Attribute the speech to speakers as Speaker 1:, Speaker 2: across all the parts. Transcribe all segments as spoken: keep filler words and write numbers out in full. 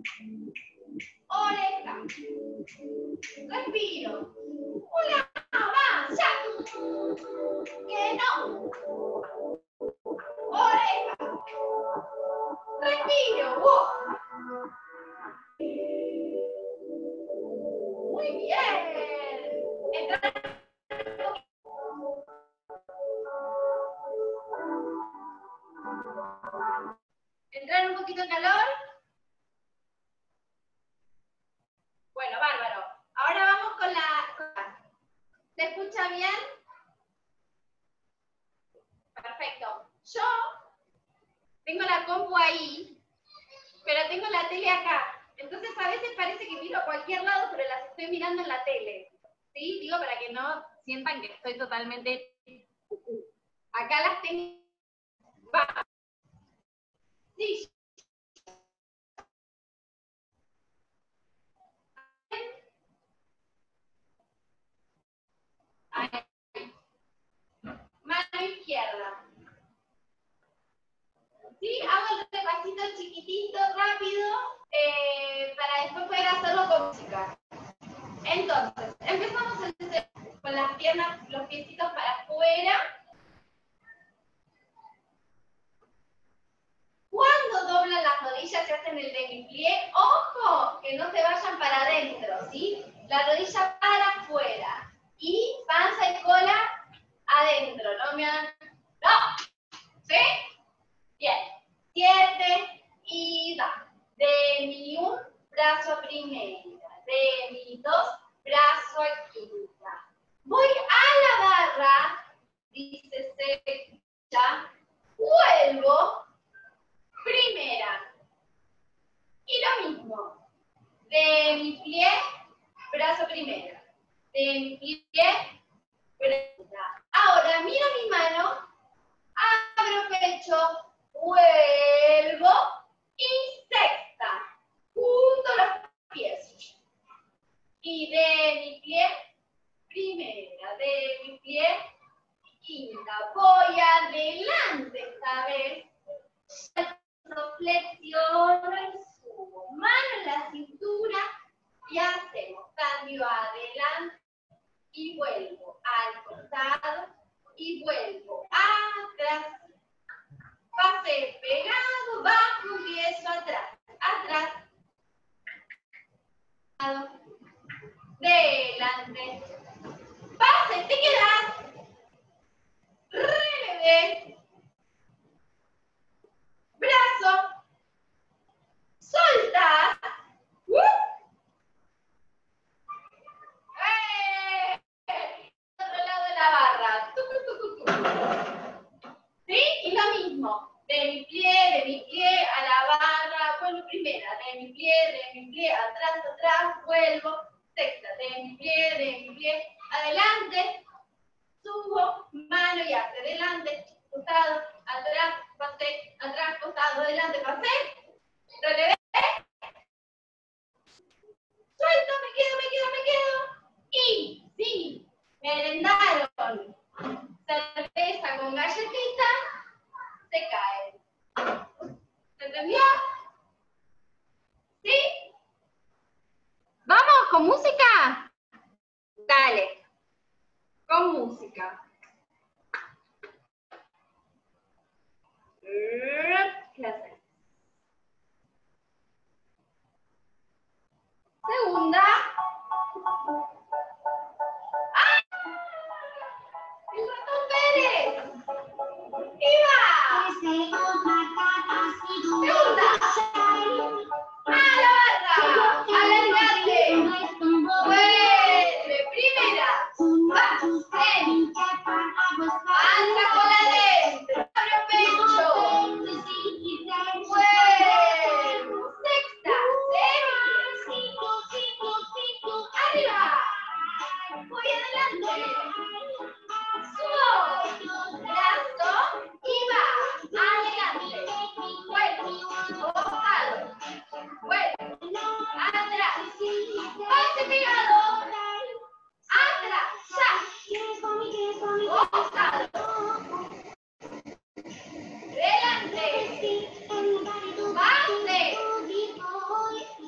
Speaker 1: Oreja. Respiro. Una más, ya. Que no. Oreja. Respiro. Wow. Muy bien. Entra. ¿Entrar un poquito en calor? Bueno, bárbaro. Ahora vamos con la... ¿Se escucha bien? Perfecto. Yo tengo la compu ahí, pero tengo la tele acá. Entonces a veces parece que miro a cualquier lado, pero las estoy mirando en la tele. ¿Sí? Digo para que no sientan que estoy totalmente... Acá las tengo... Va. Sí. Ahí. Mano izquierda. ¿Sí? Hago el repasito chiquitito, rápido, eh, para después poder hacerlo con música. Entonces, empezamos con las piernas, los piecitos para afuera. Cuando doblan las rodillas y hacen el demi-plié, ojo, que no se vayan para adentro, ¿sí? La rodilla para afuera. Y panza y cola adentro, no me hagan... ¡No! ¿Sí? Bien. Siete y da. De mi un, brazo primera. De mi dos, brazo quinta. Voy a la barra, dice Secha, vuelvo, primera. Y lo mismo. De mi pie, brazo primera. De mi pie, primera. Ahora miro mi mano, abro pecho, vuelvo y sexta. Junto los pies. Y de mi pie, primera. De mi pie, quinta. Voy adelante esta vez. Flexiono y subo. Mano en la cintura y hacemos cambio adelante y vuelvo al costado y vuelvo atrás. Pase pegado, bajo, empiezo atrás, atrás, delante, pase, te quedas, relevé, brazo, solta, ¡uh! ¡Eh! Otro lado de la barra, tucu, tucu, tucu. ¿Sí? Y lo mismo. De mi pie, de mi pie a la barra, vuelvo primera, de mi pie, de mi pie, atrás, atrás, vuelvo, sexta, de mi pie, de mi pie, adelante, subo, mano y hace, adelante, costado, atrás, pasé, atrás, costado, adelante, pasé, relevé, suelto, me quedo, me quedo, me quedo, y sí, merendaron cerveza con galletita, se cae. ¿Se entendió? ¿Sí? ¿Vamos con música? Dale. Con música. ¿Qué haces? Segunda. ¡Ah! ¡El ratón Pérez! ¡Iba! Segunda. ¡A la barra! ¡Alargate! ¡Vuelve! Primera. ¡Va! ¡Ven! ¡Panza con adentro! ¡Abre pecho! ¡Vuelvo! ¡Sexta! ¡Arriba! ¡Voy adelante! ¡Subo! ¡Brazo! ¡Y va! ¡Adelante! ¡Vuelvo! ¡Bocado! ¡Vuelvo! ¡Atrás! ¡Pase pegado! ¡Atrás! ¡Ya! ¡Bocado! ¡Delante! ¡Pase!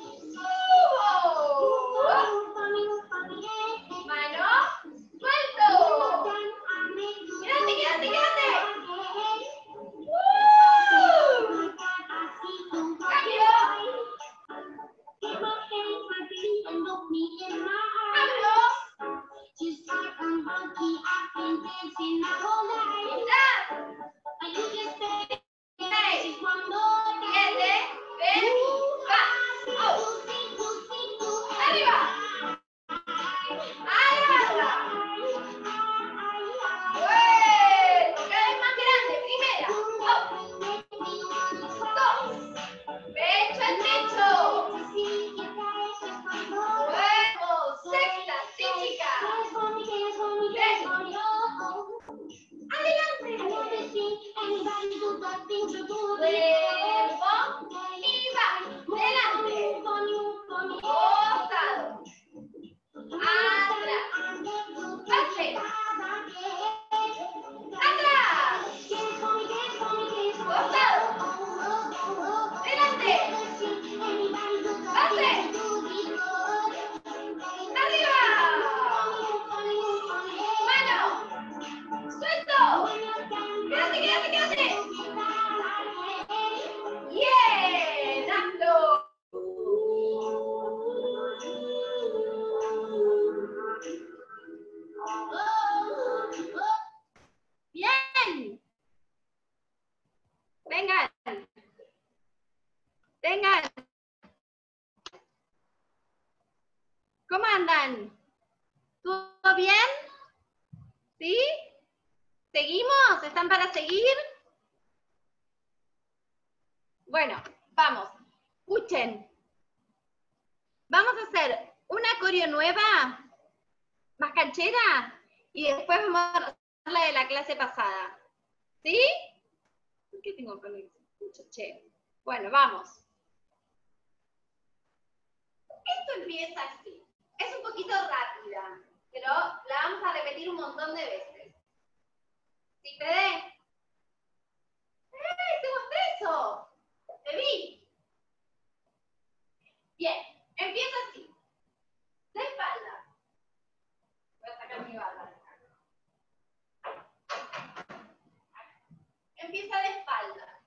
Speaker 1: están? ¿Todo bien? ¿Sí? ¿Seguimos? ¿Están para seguir? Bueno, vamos. Escuchen. Vamos a hacer una coreo nueva, más canchera, y después vamos a hacer la de la clase pasada. ¿Sí? ¿Por qué tengo que ver? Che. Bueno, vamos. Esto empieza así. Es un poquito rápida, pero la vamos a repetir un montón de veces. ¿Sí, Fede? ¡Eh! ¡Te mostré eso! ¡Te vi! Bien, empieza así. De espalda. Voy a sacar mi barra. Empieza de espalda.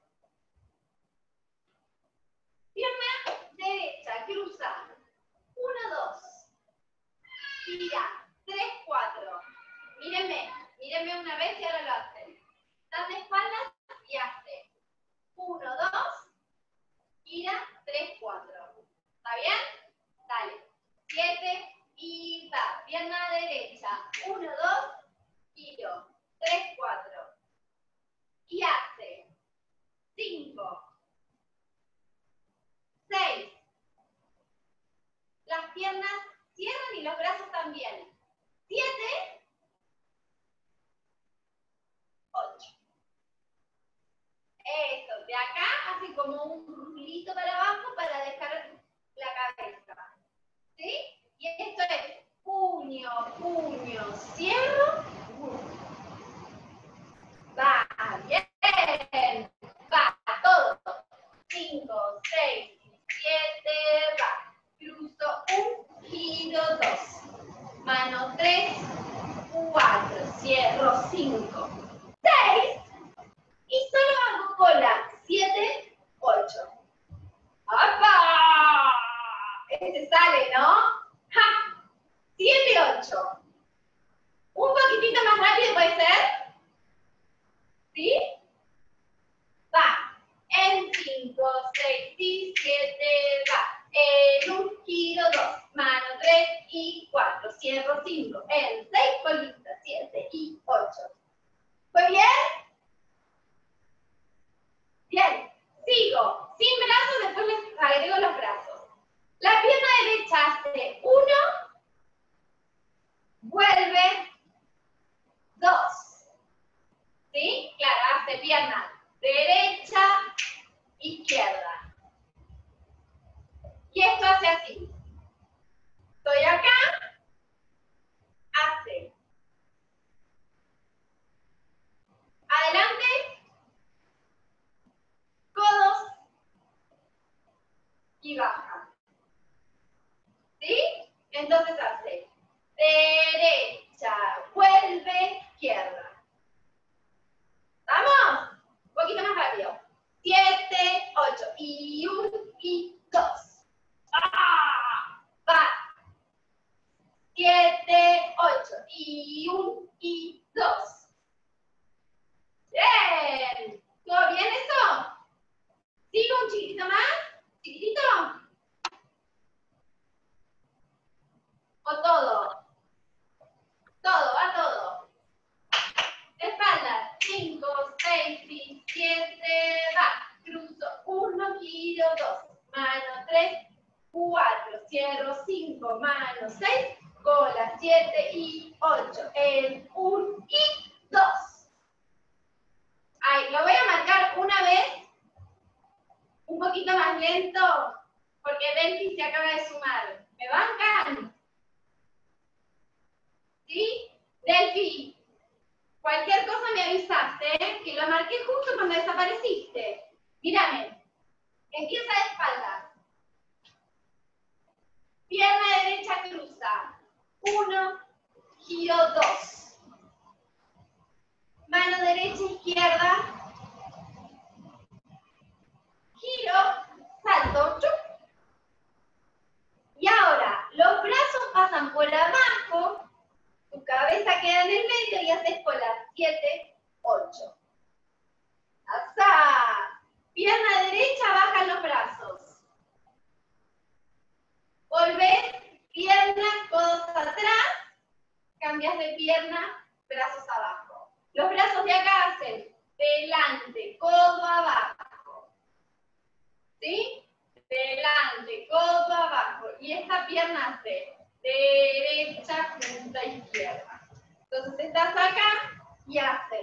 Speaker 1: Pierna derecha, cruza. Uno, dos. Gira. Tres, cuatro. Mírenme. Mírenme una vez y ahora lo hacen. Dan de espaldas y hace. Uno, dos. Gira. Tres, cuatro. ¿Está bien? Dale. Siete y va. Pierna derecha. Uno, dos. Giro. Tres, cuatro. Y hace. Cinco. Seis. Las piernas cierran y los brazos también. Siete. Ocho. Eso. De acá hace como un hilito para abajo para dejar la cabeza. ¿Sí? Y esto es puño, puño, cierro. Va, bien. Va, todo. Cinco, seis, siete, va. Cruzo un, giro dos. Mano tres, cuatro, cierro cinco, seis. Y solo hago cola. siete, ocho. ¡Apa! Este sale, ¿no? ¡Ja! siete, ocho. Un poquitito más rápido, ¿puede ser? ¿Sí? Va. En cinco, seis y siete, va. En un, giro dos. Mano tres y cuatro. Cierro cinco. En seis, colita. siete y ocho. ¿Fue bien? Bien. Sigo. Sin brazos, después les agrego los brazos. La pierna derecha hace uno. Vuelve. Dos. ¿Sí? Claro, hace pierna derecha, izquierda. Y esto hace así. Estoy acá. Hace. Adelante. Codos. Y baja. ¿Sí? Entonces hace. Derecha. Vuelve. Izquierda. ¿Vamos? Un poquito más rápido. Siete, ocho. Y un, y dos. ¡Ah! Va. Siete, ocho. Y un, y dos. Bien. ¿Todo bien eso? ¿Sigo un chiquitito más? ¿Chiquitito? ¿O todo? Todo, va todo. Espalda, cinco, seis y siete, va. Cruzo, uno, giro, dos. Mano, tres, cuatro. Cierro, cinco, mano, seis. Cola, siete y ocho. En un y dos. Ahí, lo voy a marcar una vez. Un poquito más lento. Porque Delphi se acaba de sumar. ¿Me bancan? ¿Sí? Delphi. Cualquier cosa me avisaste, ¿eh? Que lo marqué justo cuando desapareciste. Mírame. Empieza de espalda. Pierna derecha cruza. Uno, giro dos. Mano derecha, izquierda. Giro, salto, chup. Y ahora, los brazos pasan por abajo. Tu cabeza queda en el medio y haces cola. siete, ocho. ¡Asá! Pierna derecha, bajan los brazos. Volvés, pierna, codos cambias de pierna, brazos abajo. Los brazos de acá hacen delante, codo abajo. ¿Sí? Delante, codo abajo. Y esta pierna hace derecha, punta izquierda. Entonces estás acá y haces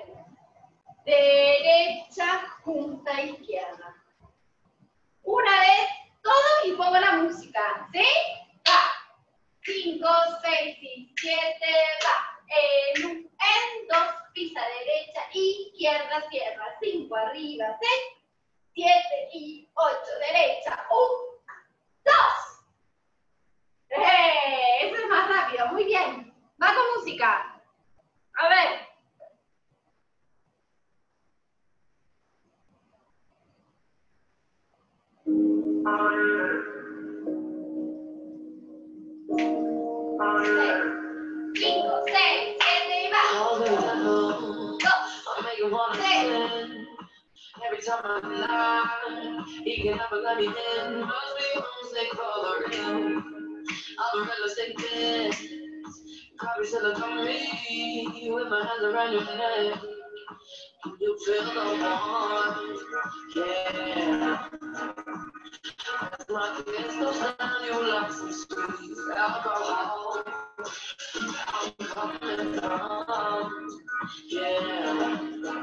Speaker 1: derecha, punta izquierda. Una vez todo y pongo la música. ¿Sí? Va. cinco, seis y siete, va. En un, en dos, pisa derecha, izquierda, cierra. cinco arriba, seis, siete y ocho, derecha. uno, dos. ¡Eh! Eso es más rápido, muy bien. Va con música. A ver. cinco, seis, siete y va. dos, seis. Every time I'm lying, he can never let me in. Must be homesick for him. I'm a real estate bitch. Probably should have come me with my hands around your neck. You feel the warmth, yeah. As my kiss goes down, you like some sweet alcohol. I'm coming down, yeah.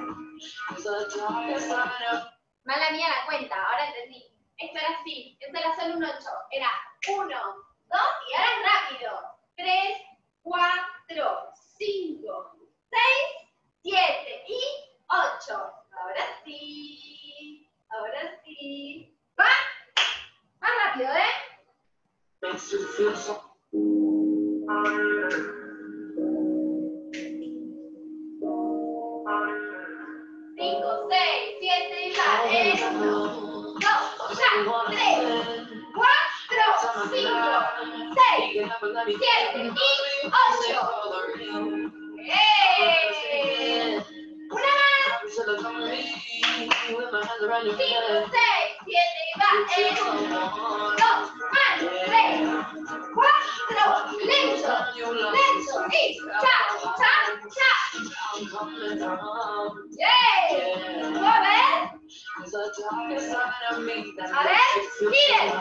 Speaker 1: Mala mía la cuenta, ahora entendí. Esto era así, esto era solo un ocho. Era uno, dos y ahora es rápido. tres, cuatro, cinco, seis, siete y ocho. Ahora sí, ahora sí. ¡Va! Más rápido, ¿eh? cinco, seis, siete y va. uno, dos, ya. tres, cuatro, cinco, seis, siete y ocho. ¡Eh! Una más. cinco, seis, siete y va. uno, dos, más. tres, cuatro, lento, lento y cha, cha, cha. ¡Yay! ¿Puedo ver? A ver, miren.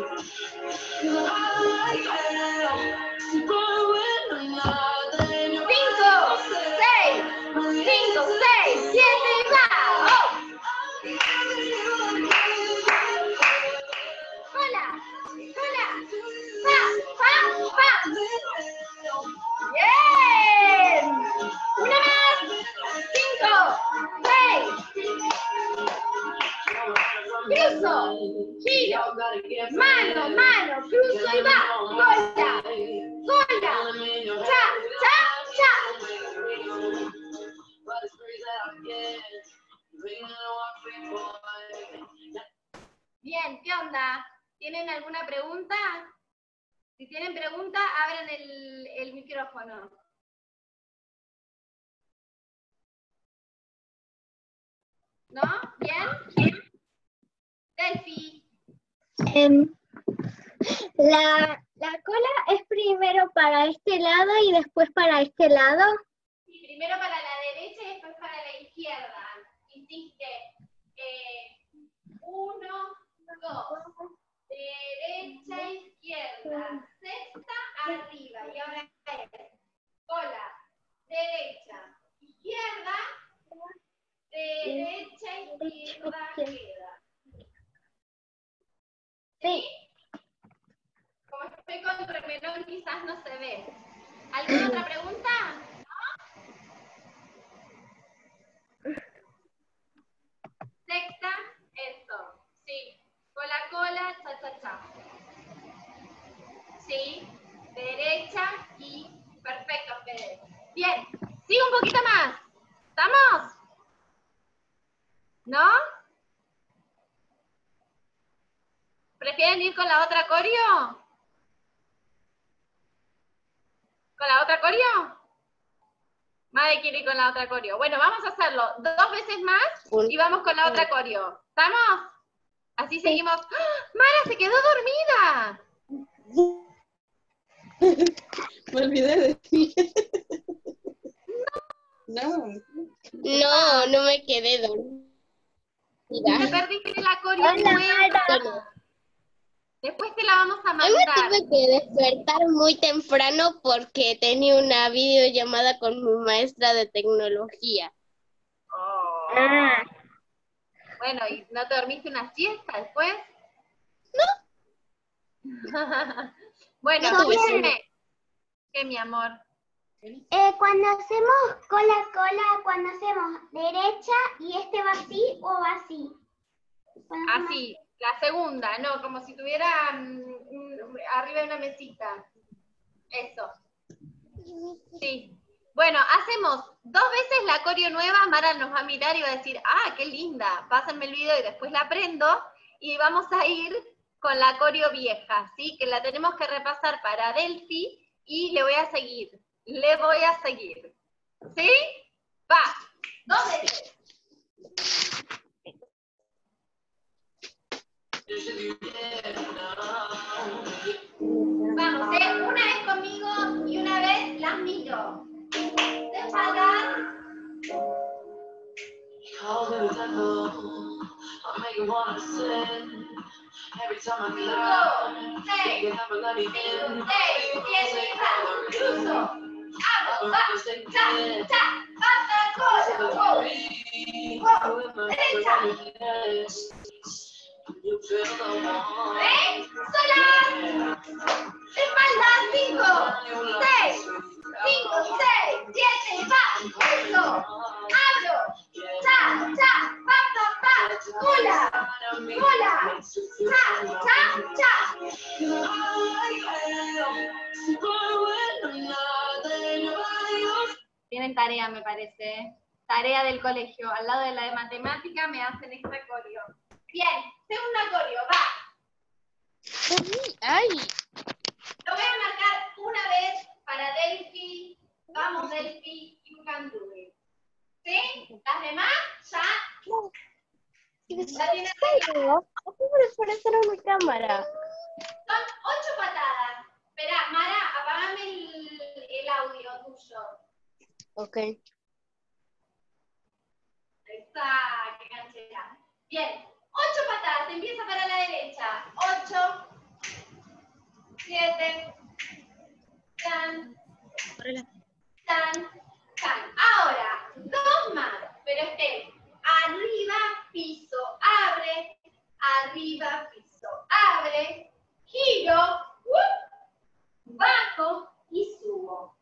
Speaker 1: Cinco, seis, cinco, seis, siete y va. ¡Oh! ¡Hola! ¡Hola! ¡Pa! ¡Pa! ¡Pa! ¡Bien! ¡Una más! ¡Cinco! ¡Seis! Cruzo, giro, mano, mano, cruzo y va. Cola, cola, cha, cha, cha. Bien, ¿qué onda? ¿Tienen alguna pregunta? Si tienen pregunta, abren el, el micrófono. ¿No? ¿Bien? Delphi.
Speaker 2: Um, la, la cola es primero para este lado y después para este lado.
Speaker 1: Sí, primero para la derecha y después para la izquierda. Hiciste eh, uno, dos, derecha, izquierda, sexta, arriba. Y ahora es cola, derecha, izquierda, derecha, izquierda, queda.
Speaker 2: Sí.
Speaker 1: Como estoy con remelón, quizás no se ve. ¿Alguna otra pregunta? ¿No? Sexta, eso. Sí. Cola, cola, cha, cha, cha. Sí. Derecha y perfecto, Fede. Bien. Sigue un poquito más. ¿Estamos? ¿No? ¿Prefieren ir con la otra coreo? ¿Con la otra coreo? Madre quiere ir con la otra coreo. Bueno, vamos a hacerlo dos veces más y vamos con la otra coreo. ¿Estamos? Así seguimos. ¡Ah! ¡Mara se quedó dormida!
Speaker 3: Me olvidé de ti. No.
Speaker 4: No, no me quedé dormida.
Speaker 5: Te perdiste la coreo
Speaker 2: Hola,
Speaker 5: nueva.
Speaker 2: Mara.
Speaker 5: Después te la vamos a
Speaker 4: Hoy me
Speaker 5: mandar.
Speaker 4: tuve que despertar muy temprano porque tenía una videollamada con mi maestra de tecnología.
Speaker 5: Oh.
Speaker 2: Ah,
Speaker 5: Bueno, ¿y no te dormiste una siesta después? No. Bueno,
Speaker 4: No tuve
Speaker 5: escúchame. ¿Qué, mi amor?
Speaker 2: eh, cuando hacemos cola cola, cuando hacemos derecha y este va así o va así. Cuando hacemos-
Speaker 5: Así, la segunda, no, como si tuviera mm, un- arriba de una mesita. Eso. Sí. Bueno, hacemos dos veces la coreo nueva, Mara nos va a mirar y va a decir, ah, qué linda, pásenme el video y después la aprendo, y vamos a ir con la coreo vieja, ¿sí? Que la tenemos que repasar para Delphi, y le voy a seguir, le voy a seguir. ¿Sí? Va, dos veces. Vamos, ¿eh? Una vez conmigo y una vez las miro. De espalda. Cinco, seis, cinco, seis, siete, va. Cruzo. Abro, va. Cha, cha. Pata, cola. Wow. Wow. Derecha. ¿Eh? Sola. Espalda, cinco, seis, cinco, seis, siete, va. Eso. Abro. Cha, cha, pa, pa, pa. Cola. Cola. Cha, cha, cha. Tienen tarea, me parece. Tarea del colegio. Al lado de la de matemática me hacen esta coreo. Bien, segunda coreo, va.
Speaker 4: Ay,
Speaker 5: Lo voy a marcar una vez para Delphi, vamos Delphi, you can do it. ¿Sí? Las demás ya la tienen arreglada.
Speaker 4: ¿cómo me aparecieron mi cámara?
Speaker 5: Son ocho patadas. Espera, Mara, apagame el, el audio tuyo.
Speaker 4: Ok.
Speaker 5: Ahí está, qué canchera. Bien, ocho patadas, empieza para la derecha. Ocho, siete, tan, tan, tan. Ahora, dos más, pero estén arriba, piso, abre, arriba, piso, abre, giro, ¡uh! Bajo y subo.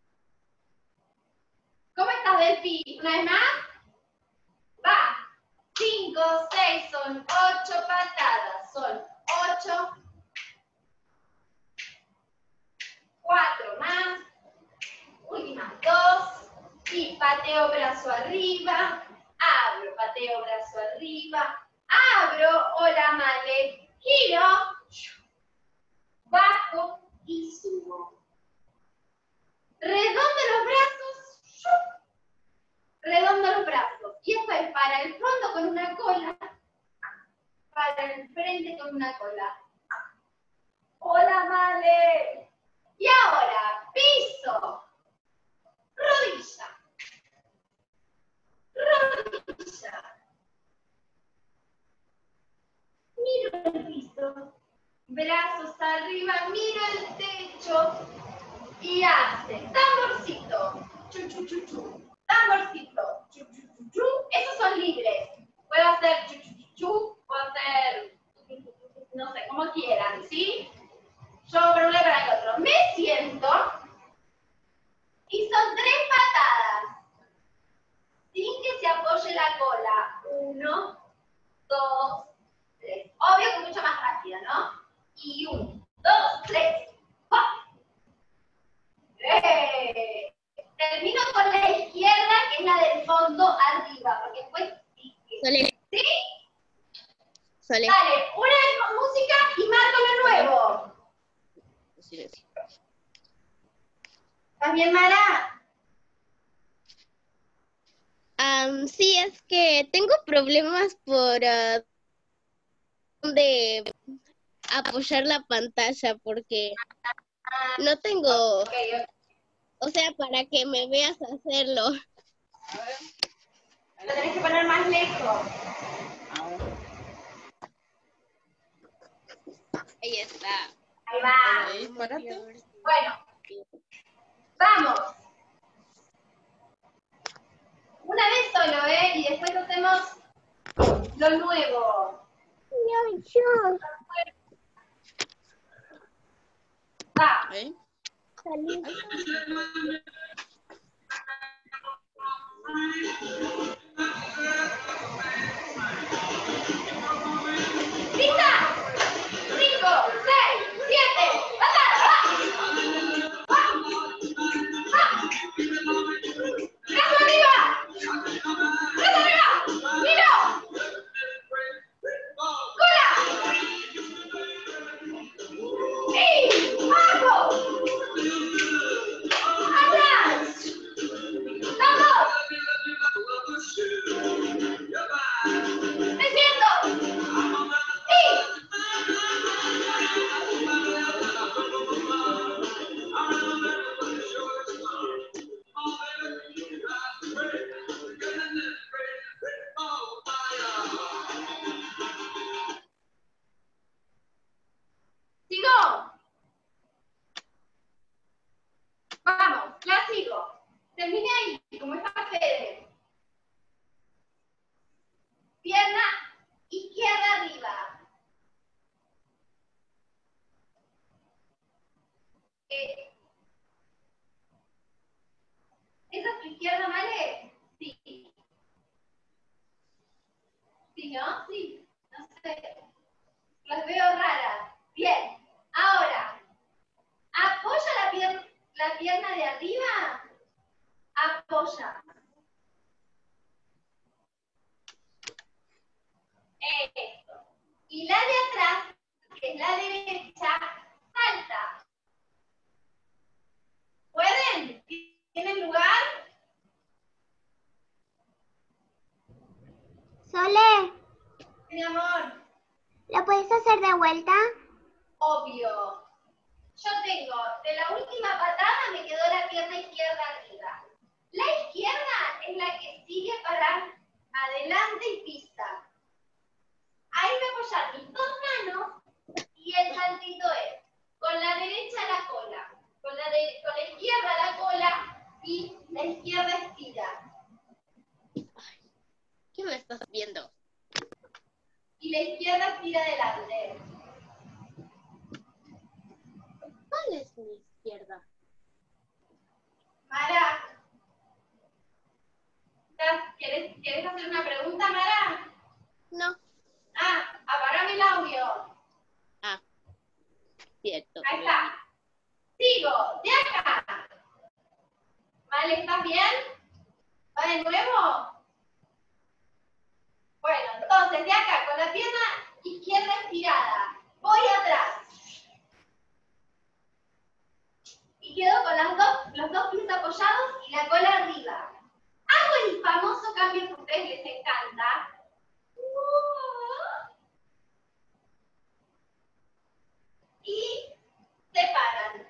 Speaker 5: ¿Cómo estás, Delphi? ¿Una vez más? Va. Cinco, seis, son ocho patadas. Son ocho. Cuatro más. Últimas dos. Y pateo brazo arriba. Abro, pateo brazo arriba. Abro, hola, Male. Giro. Bajo y subo. Redondo los brazos. Redondo los brazos. Y esto es para el fondo con una cola, para el frente con una cola. Hola, Male. Y ahora, piso. Rodilla. Rodilla. Miro el piso. Brazos arriba, miro el techo. Y hace tamborcito. Chu, chu, chu, chu. Tamborcito. Chu, chu, chu, chu. Esos son libres. Puedo hacer chu, chu, chu, chu. Puedo hacer, no sé, como quieran, ¿sí? Yo por un lado para el otro. Me siento. Y son tres patadas. Sin que se apoye la cola. Uno, dos, tres. Obvio que mucho más rápido, ¿no? Y uno, dos, tres. ¡Hop! ¡Eh! Termino con la izquierda, que es la del fondo arriba, porque después
Speaker 4: Sole,
Speaker 5: ¿sí?
Speaker 4: Sole.
Speaker 5: Dale, una vez con música y marco lo nuevo.
Speaker 4: Silencio.
Speaker 5: ¿Estás bien, Mara?
Speaker 4: Am, sí, es que tengo problemas por ah, dónde apoyar la pantalla porque no tengo,
Speaker 5: Ok, ok.
Speaker 4: o sea, para que me veas hacerlo.
Speaker 3: A ver.
Speaker 1: Lo tenés que poner más lejos.
Speaker 3: A ver.
Speaker 4: Ahí está.
Speaker 1: Ahí va.
Speaker 3: Ahí, párate.
Speaker 1: Bueno, vamos. Una vez solo, ¿eh? Y después hacemos lo nuevo.
Speaker 2: Yo, yo.
Speaker 1: Va.
Speaker 3: Ahí.
Speaker 2: Salí.
Speaker 1: ¿Lista? Cinco, seis, siete, ¡anda! ¡Va! ¡Va! ¡Va! ¡Brazo arriba! ¡Brazo arriba! ¡Miro! ¡Cola! ¡Sí! ¡Abajo! ¡Atrás! ¡Vamos! ¡Me siento! ¡Sí! ¡Sigo! Vamos, la sigo. Terminé ahí, como está Fede. Pierna izquierda arriba. Eh, ¿Esa es tu izquierda, Male? Sí. ¿Sí, no? Sí. No sé. Las veo raras. Bien. Ahora, apoya la, pier la pierna de arriba. Apoya. Esto. Y la de atrás, que es la derecha, salta. ¿Pueden? ¿Tienen lugar?
Speaker 2: Sole,
Speaker 1: Mi amor,
Speaker 2: ¿lo puedes hacer de vuelta?
Speaker 1: obvio. Yo tengo, de la última patada me quedó la pierna izquierda arriba. La izquierda es la que sigue para adelante y pisa. Ahí voy a apoyar mis dos manos y el saltito es con la derecha la cola, con la, de, con la izquierda la cola y la izquierda estira.
Speaker 4: ¿Qué me estás viendo?
Speaker 1: Y la izquierda estira adelante.
Speaker 4: ¿Cuál es mi izquierda?
Speaker 1: Mara, ¿quieres, ¿quieres hacer una pregunta, Mara?
Speaker 4: No.
Speaker 1: Ah, apagame el audio.
Speaker 4: Ah, cierto.
Speaker 1: Ahí está. Sigo, de acá. ¿Vale? ¿Estás bien? ¿Va de nuevo? Bueno, entonces de acá, con la pierna izquierda estirada, voy atrás. Y quedo con las dos, los dos pies apoyados y la cola arriba. Hago el famoso cambio que a ustedes les encanta. Y se paran.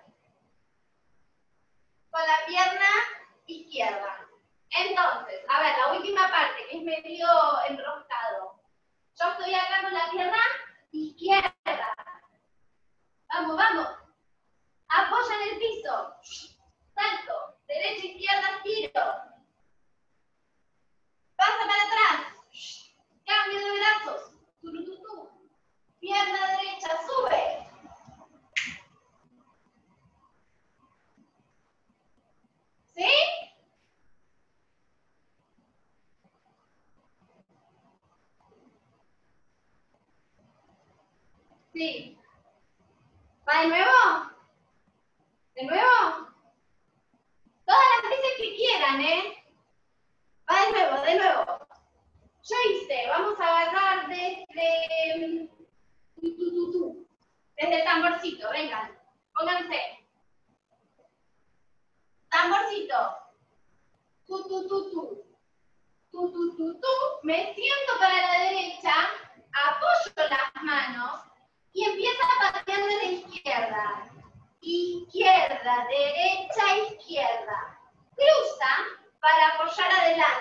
Speaker 1: Con la pierna izquierda. Entonces, a ver, la última parte, que es medio enroscado. Yo estoy acá con la pierna izquierda. Vamos, vamos. Apoya en el piso. Salto. Derecha, izquierda, tiro. Pasa para atrás. Cambio de brazos. Turututú. Pierna derecha, sube. ¿Sí? Sí. ¿Va de nuevo? ¿De nuevo? Todas las veces que quieran, ¿eh? Va de nuevo, de nuevo. Yo hice, vamos a agarrar desde... Tu, tu, tu, tu. Desde el tamborcito, vengan. Pónganse. Tamborcito. Tu, tu, tu, tu. Tu, tu, tu, tu. Me siento para la derecha, apoyo las manos y empieza pateando a la izquierda. Izquierda, derecha, izquierda. Cruza para apoyar adelante.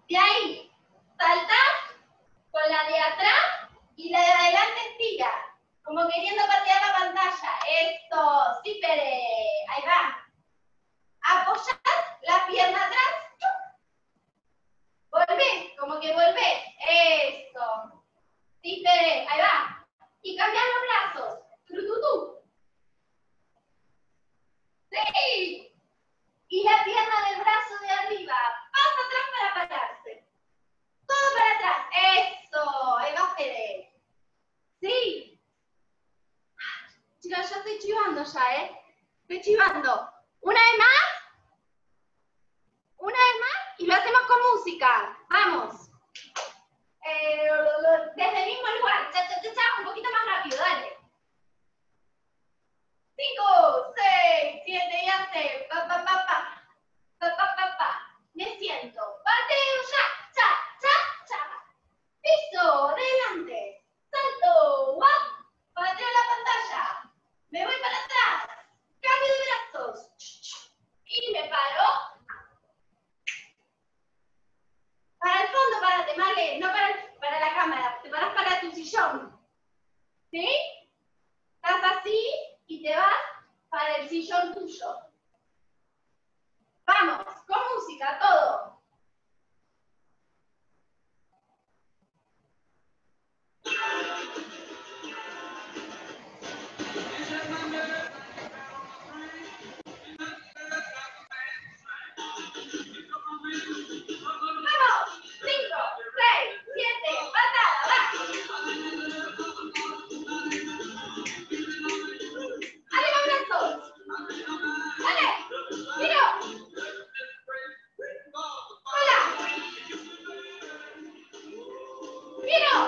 Speaker 1: De ahí, saltás con la de atrás y la de adelante estira, como queriendo patear la pantalla. Esto, sí, Pere, ahí va. Apoyás la pierna atrás, volvés, como que volvés. Esto, sí, Pere, ahí va. Y cambiás los brazos. Trututú. Sí. Y la pierna del brazo de arriba, pasa atrás para pararse. Todo para atrás. Eso. Ahí va, Fede. Sí. Chicos, yo estoy chivando ya, ¿eh? Estoy chivando. Una vez más. Una vez más. Y lo hacemos con música. Vamos. Eh, desde el mismo lugar. Cha, cha, cha, cha, un poquito más rápido, dale. Cinco, seis, siete y hace. Pa, pa, pa, pa. Pa, pa, pa, pa. Me siento. Pateo ya. Cha, cha, cha. Piso. Adelante. Salto. Guap. Pateo la pantalla. Me voy para atrás. Cambio de brazos. Y me paro. Para el fondo, párate, Marle. No para, para la cámara. Te paras para tu sillón. ¿Sí? Estás así y te vas para el sillón tuyo. Vamos, con música, todo. Vamos, cinco, seis, siete, patada, va. Arriba brazos. Dale, tiro. Hola. Tiro.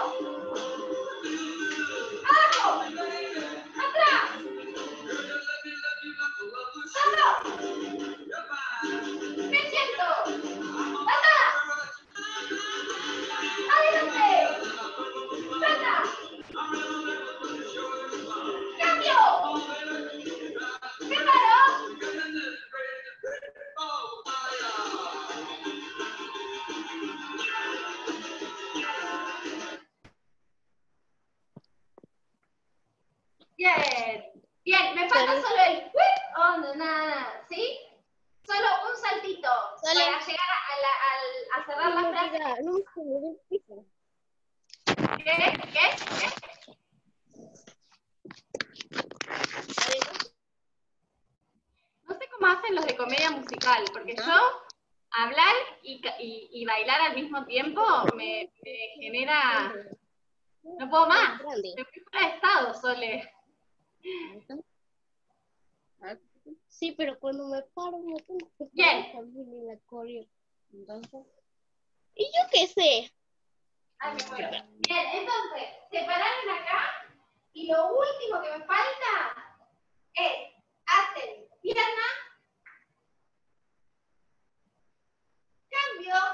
Speaker 1: Abajo. Atrás. Salto. Me siento. Patada. Adelante. Salta. Cambio. Me paro. Bien. Bien, me falta solo el whip on nada, ¿sí? Solo un saltito
Speaker 4: Solo-
Speaker 1: para llegar a, la, al- a cerrar la frase.
Speaker 4: Mira, no me moví el piso.
Speaker 1: ¿Qué? ¿Qué? ¿Qué? No sé cómo hacen los de comedia musical, porque yo hablar y, ca- y, y bailar al mismo tiempo me, me genera... No puedo más.
Speaker 4: Grande.
Speaker 1: Me fui fuera de estado, Sole.
Speaker 4: Sí, pero cuando me paro me tengo que
Speaker 1: Bien.
Speaker 4: parar también en la coreo. Entonces, y yo qué sé.
Speaker 1: Ay, me muero. Bien, entonces, se pararon acá y lo último que me falta es hacer pierna, cambio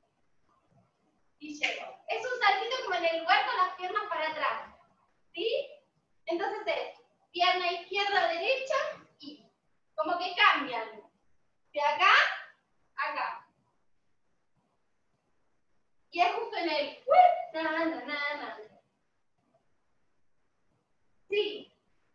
Speaker 1: y llego. Es un saltito como en el lugar con las piernas para atrás. ¿Sí? Entonces es pierna izquierda, derecha y como que cambian. De acá a acá. Y es justo en el na, na, na, na. Sí.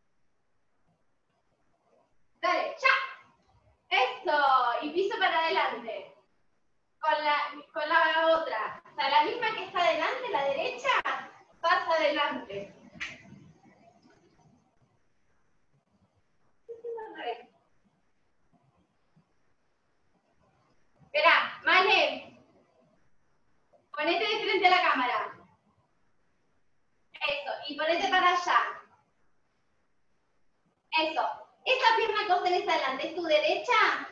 Speaker 1: Dale, ya. Eso. Y piso para adelante. Con la, con la otra. O sea, la misma que está adelante, la derecha, pasa adelante. Espera, Male. Ponete de frente a la cámara. Eso. Y ponete para allá. Eso. Esa pierna que vos tenés adelante, ¿es tu derecha?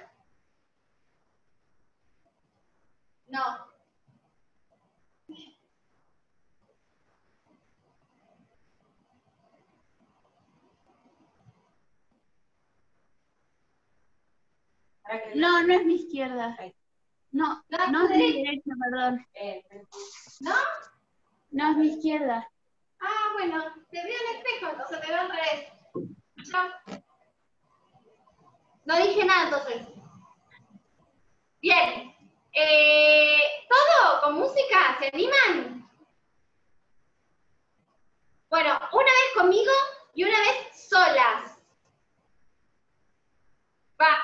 Speaker 1: No.
Speaker 6: No, no es mi izquierda. No,
Speaker 1: No, es
Speaker 6: no
Speaker 1: tu
Speaker 6: es mi
Speaker 1: derecha.
Speaker 6: derecha, perdón.
Speaker 1: ¿No?
Speaker 6: No es mi izquierda.
Speaker 1: Ah, bueno, te veo en el espejo, entonces te veo al revés. No. No dije nada entonces. Bien. Eh, ¿Todo? ¿se animan? Bueno, una vez conmigo y una vez solas. Va.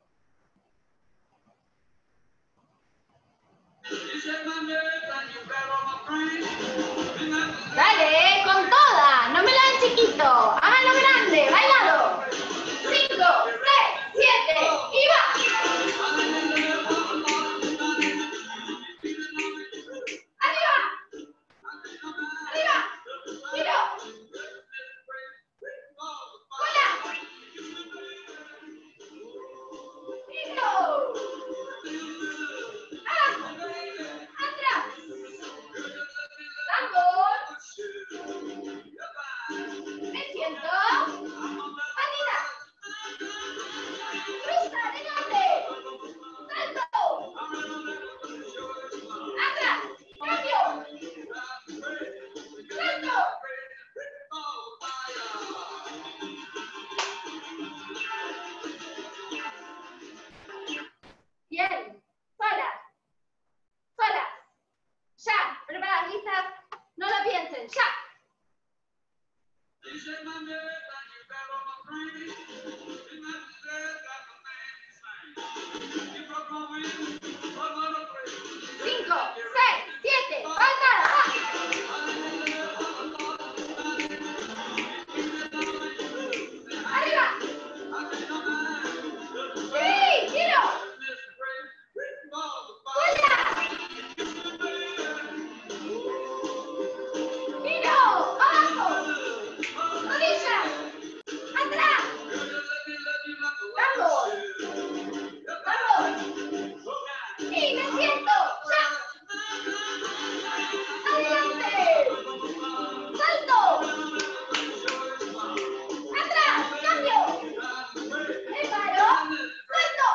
Speaker 1: Dale, eh, con toda. No me la den chiquito. Háganlo grande, bailado. Cinco, seis, siete, y va. Arriba. Arriba. Giro. Cola. Giro. Ah. Atrás. Tambor. Me siento. Patita. Cruza, adelante. Salto. Atrás. Cambio. Salto. Bien. Solas. Solas. Ya. Preparadas, listas. No lo piensen. Ya. Cinco, seis, siete, patada, va. Arriba. Sí, giro. Cola. Giro. Abajo. Rodilla. Atrás. Vamos. Vamos. Sí, me siento. Ya. Adelante. Salto. Atrás. Cambio. Me paro. Suelto.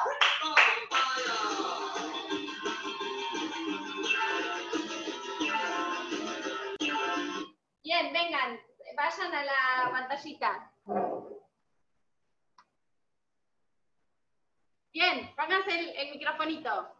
Speaker 1: Bien, vengan. Vayan a la pantallita. Bien, pónganse el, el microfonito.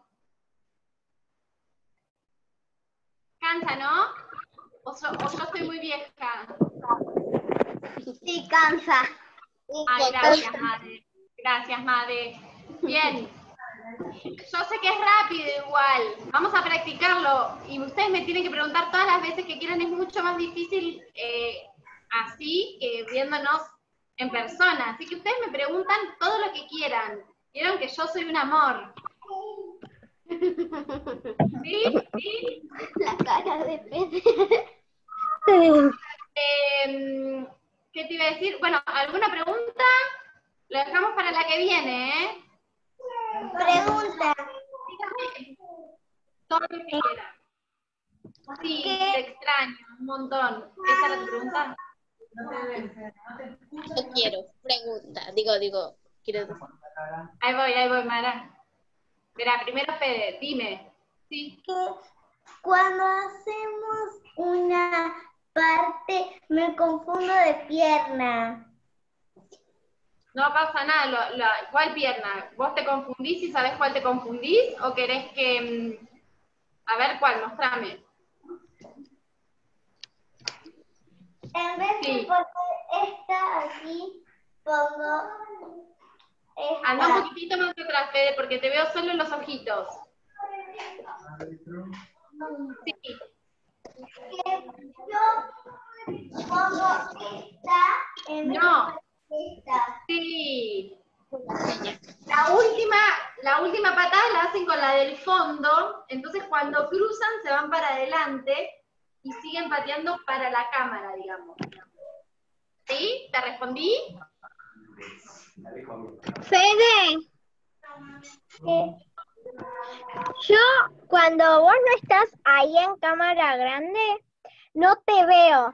Speaker 1: ¿Cansa, no? O, so- o yo estoy muy vieja.
Speaker 2: Sí, cansa.
Speaker 1: Ay, gracias, madre. Gracias, madre. Bien. Yo sé que es rápido igual. Vamos a practicarlo. Y ustedes me tienen que preguntar todas las veces que quieran. Es mucho más difícil eh, así que viéndonos en persona. Así que ustedes me preguntan todo lo que quieran. Vieron que yo soy un amor. ¿Sí? ¿Sí?
Speaker 2: La cara de Pedro.
Speaker 1: Eh, ¿Qué te iba a decir? Bueno, ¿alguna pregunta? Lo dejamos para la que viene, ¿eh?
Speaker 2: Pregunta.
Speaker 1: Dígame todo lo que quiera. Sí,
Speaker 2: ¿Qué?
Speaker 1: te extraño un montón. ¿Esa era tu pregunta?
Speaker 4: Yo quiero, pregunta. Digo, digo, quiero decir.
Speaker 1: Ahí voy, ahí voy, Mara. Espera, primero Fede, dime. Sí.
Speaker 2: Que cuando hacemos una parte me confundo de pierna.
Speaker 1: No pasa nada. Lo, lo- ¿Cuál pierna? ¿Vos te confundís y sabés cuál te confundís? ¿O querés que... mm, a ver, ¿cuál? Mostrame.
Speaker 2: En vez de
Speaker 1: Sí.
Speaker 2: poner esta aquí, pongo esta.
Speaker 1: Anda un poquitito más atrás, Fede, porque te veo solo en los ojitos. Sí.
Speaker 2: Que yo pongo esta en vez
Speaker 1: No.
Speaker 2: de esta.
Speaker 1: Sí. La última, la última patada la hacen con la del fondo, entonces cuando cruzan se van para adelante y siguen pateando para la cámara, digamos. ¿Sí? ¿Te respondí?
Speaker 2: Fede, yo cuando vos no estás ahí en cámara grande, no te veo.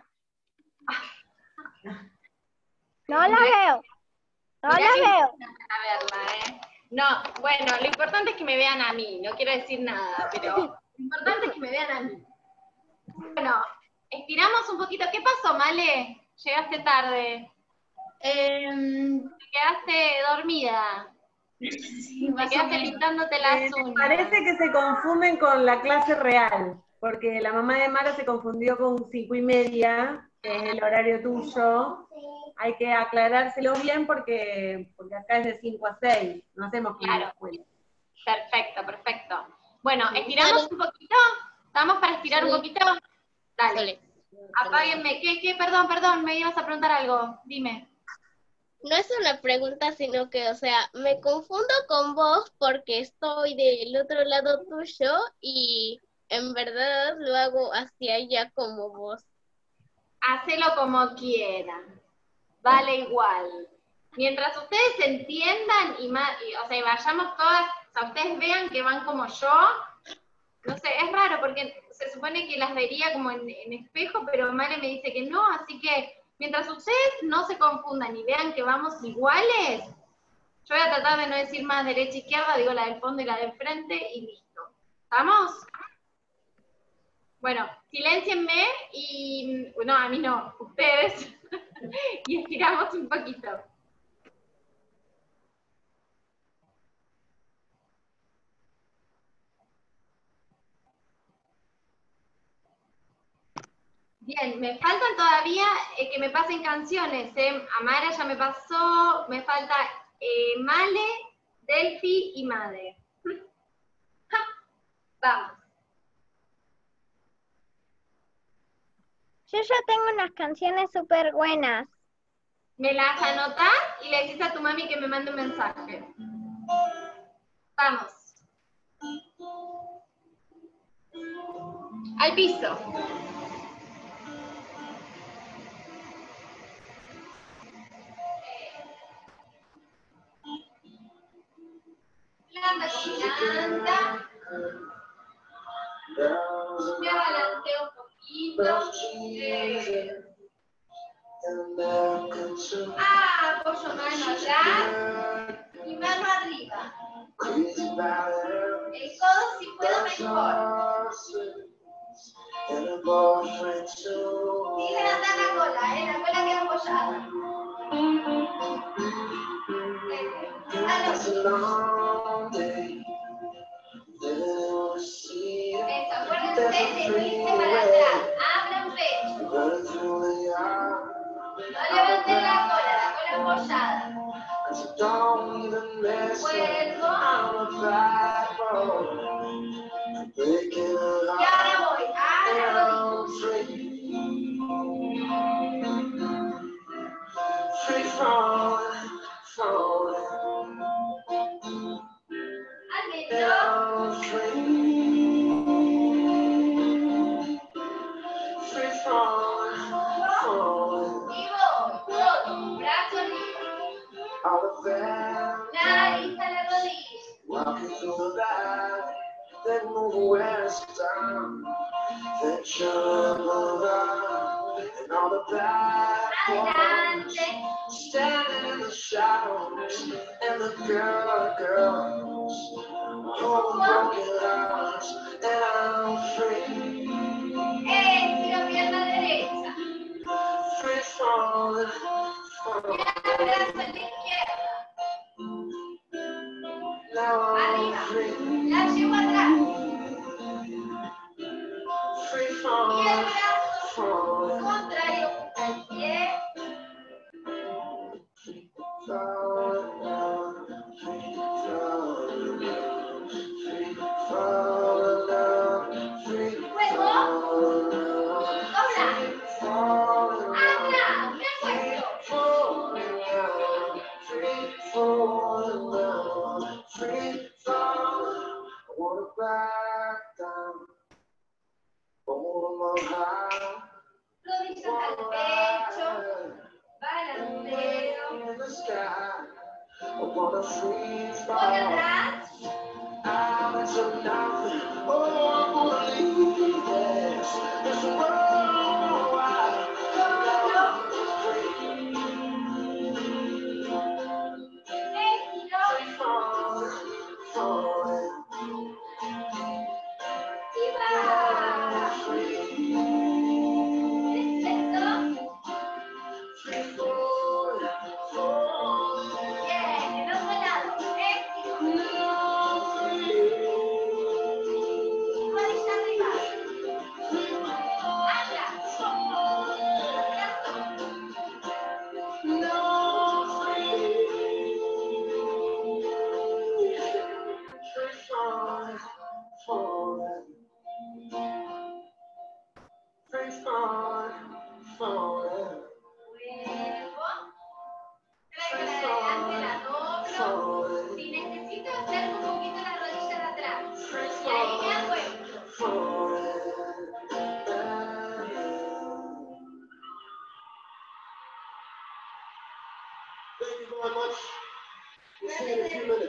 Speaker 2: No la veo. No
Speaker 1: Mirá
Speaker 2: la
Speaker 1: que
Speaker 2: veo.
Speaker 1: a verla, ¿eh? No, bueno, lo importante es que me vean a mí, no quiero decir nada, pero lo importante es que me vean a mí. Bueno, estiramos un poquito. ¿Qué pasó, Male? Llegaste tarde.
Speaker 3: Em,
Speaker 1: Te quedaste dormida.
Speaker 3: sí,
Speaker 1: Te
Speaker 3: más o
Speaker 1: quedaste
Speaker 3: menos.
Speaker 1: pintándote las
Speaker 3: Eh, me
Speaker 1: uñas.
Speaker 3: parece que se confunden con la clase real,
Speaker 7: porque la mamá de Mara se confundió con cinco y media, que es el horario tuyo. Hay que aclarárselo bien porque, porque acá es de cinco a seis, no hacemos como en la escuela.
Speaker 5: Perfecto, perfecto. Bueno, ¿estiramos un poquito? ¿Estamos para estirar sí. un poquito? Dale. Dale. Apáguenme. ¿Qué, qué? Perdón, perdón, me ibas a preguntar algo. Dime.
Speaker 4: No es una pregunta, sino que, o sea, me confundo con vos porque estoy del otro lado tuyo y en verdad lo hago hacia allá como vos.
Speaker 5: Hacelo como quieran. Vale igual. Mientras ustedes entiendan y, más, y o sea, vayamos todas, o sea, ustedes vean que van como yo, no sé, es raro porque se supone que las vería como en, en espejo, pero Male me dice que no, así que mientras ustedes no se confundan y vean que vamos iguales, yo voy a tratar de no decir más derecha izquierda, digo la del fondo y la del frente y listo. ¿Estamos? Bueno, siléncienme y, no, a mí no, ustedes, y estiramos un poquito. Bien, me faltan todavía eh, que me pasen canciones, ¿eh? Amara ya me pasó, me falta eh, Male, Delphi y Madre. Vamos.
Speaker 2: Yo ya tengo unas canciones súper buenas.
Speaker 5: Me las anotás y le decís a tu mami que me mande un mensaje. Vamos. Al piso. Planta con planta. Me balanceo un poquito. Eh. Ah, apoyo mano atrás y mano arriba. El codo si puedo mejor. Sin levantar la cola, ¿eh? La cola queda apoyada. Eso, acuérdense de irse para atrás. Abran pecho. No levanten la cola, la cola apoyada. Vuelvo. Y ahora voy a la rodilla. Al medio. Y voy, todo, brazo libre. Nariz a la rodilla. Adelante. Estiro pierna derecha. Y abrazo a la izquierda. Arriba. La llevo atrás. Y el brazo contrario al pie. Rodillas al pecho, balanceo. Voy atrás.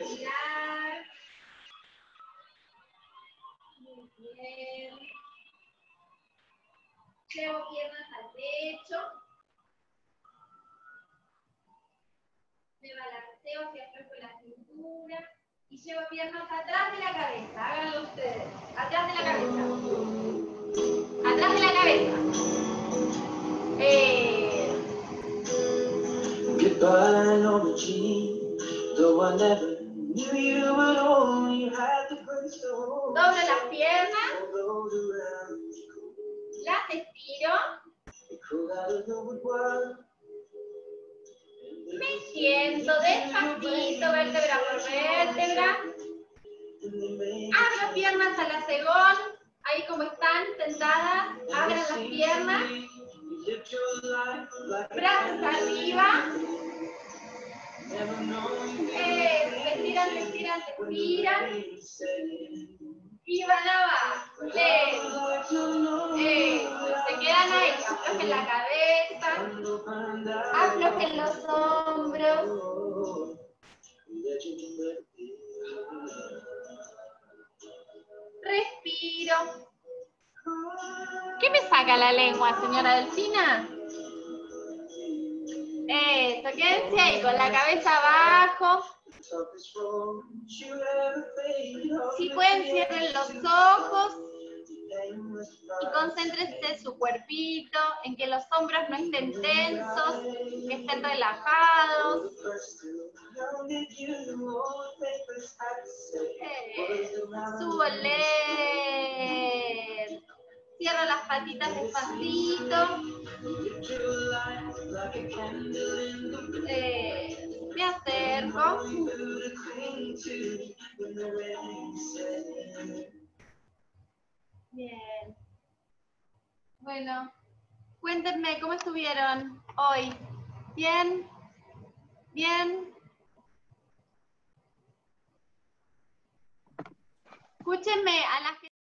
Speaker 1: estirar. Muy bien. Llevo piernas al pecho. Me balanceo hacia atrás con la cintura. Y llevo piernas atrás de la cabeza. Háganlo ustedes. Atrás de la cabeza. Atrás de la cabeza. Eh.
Speaker 8: Goodbye, Norma Jean. Though I never knew you at all, you had the grace to hold.
Speaker 1: Doblo las piernas. Las estiro. Me siento despacito, vértebra por vértebra. Abro piernas al acegón. Ahí como están, sentadas. Abran las piernas. Brazos arriba. Eh, se estiran, se estiran, se estiran. Y van abajo. Lento. Eh, se quedan ahí. Aflojen la cabeza. Aflojen los hombros. Respiro. ¿Qué me saca la lengua, señora Delfina? Eso, quédense ahí con la cabeza abajo. Si pueden, cierren los ojos y concéntrense en su cuerpito, en que los hombros no estén tensos, que estén relajados. Eh, subo lento. Cierro las patitas despacito. Eh, me acerco. Bien. Bueno, cuéntenme cómo estuvieron hoy. ¿Bien? ¿Bien? Escúchenme a las que